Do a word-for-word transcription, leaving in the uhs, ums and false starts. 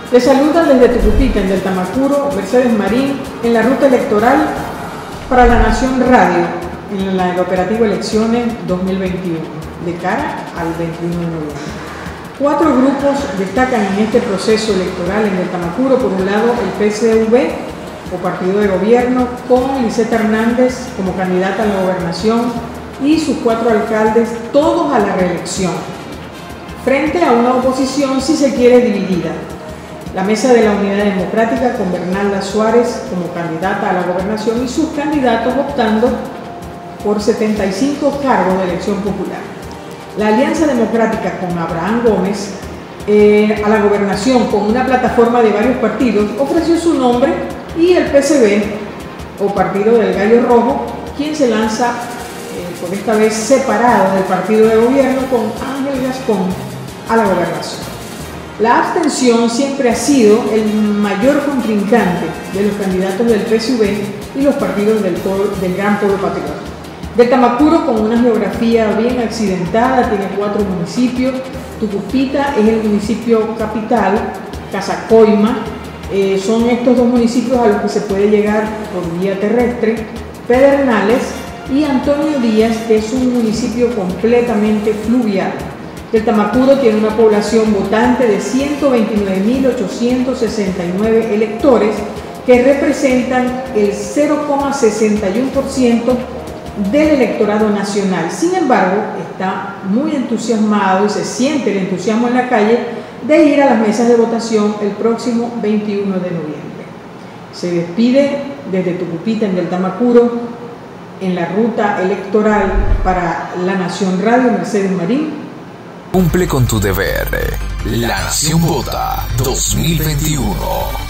Les saluda desde Tucupita, en Deltamacuro, Mercedes Marín, en la ruta electoral para La Nación Radio, en la, el operativo Elecciones dos mil veintiuno, de cara al veintiuno de noviembre. Cuatro grupos destacan en este proceso electoral en Deltamacuro. Por un lado, el P C V, o Partido de Gobierno, con Liseta Hernández como candidata a la gobernación y sus cuatro alcaldes, todos a la reelección, frente a una oposición, si se quiere, dividida. La Mesa de la Unidad Democrática con Bernalda Suárez como candidata a la gobernación y sus candidatos optando por setenta y cinco cargos de elección popular. La Alianza Democrática con Abraham Gómez eh, a la gobernación, con una plataforma de varios partidos, ofreció su nombre, y el P C V, o Partido del Gallo Rojo, quien se lanza eh, por esta vez separado del Partido de Gobierno, con Ángel Gascón a la gobernación. La abstención siempre ha sido el mayor contrincante de los candidatos del P S V y los partidos del, polo, del Gran Polo Patriota. Deltamacuro, con una geografía bien accidentada, tiene cuatro municipios. Tucupita es el municipio capital, Casacoima, eh, son estos dos municipios a los que se puede llegar por vía terrestre, Pedernales y Antonio Díaz, que es un municipio completamente fluvial. Deltamacuro tiene una población votante de ciento veintinueve mil ochocientos sesenta y nueve electores, que representan el cero coma sesenta y uno por ciento del electorado nacional. Sin embargo, está muy entusiasmado y se siente el entusiasmo en la calle de ir a las mesas de votación el próximo veintiuno de noviembre. Se despide desde Tucupita, en Deltamacuro, en la ruta electoral para La Nación Radio, Mercedes Marín. Cumple con tu deber. La Nación Vota dos mil veintiuno.